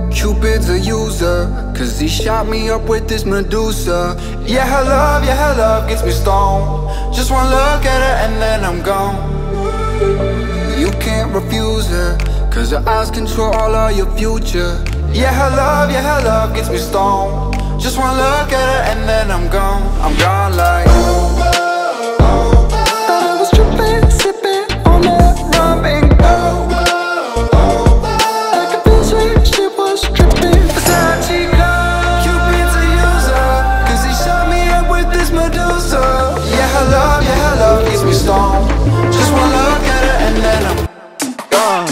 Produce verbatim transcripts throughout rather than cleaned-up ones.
Cupid's a user, cause he shot me up with this Medusa. Yeah, her love, yeah, her love gets me stoned. Just one look at her and then I'm gone. You can't refuse her, cause her eyes control all of your future. Yeah, her love, yeah, her love gets me stoned. Just one look at her and then I'm gone. I'm gone like thought I was tripping, sipping on that rum and gold. Like a bitch when she was tripping. Versace love, Cupid's a user, cause he shot me up with this Medusa. Yeah, her love, yeah, her love gets me stoned. Just one look at her and then I'm gone.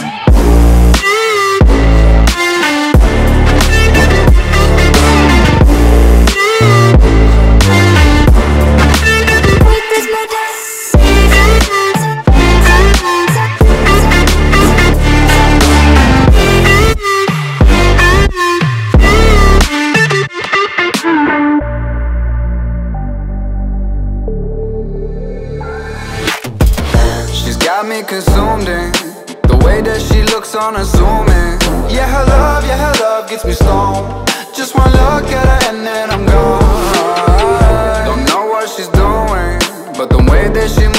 Got me consumed in the way that she looks on a zoom in. Yeah, her love, yeah, her love gets me stoned. Just one look at her and then I'm gone. Don't know what she's doing, but the way that she moves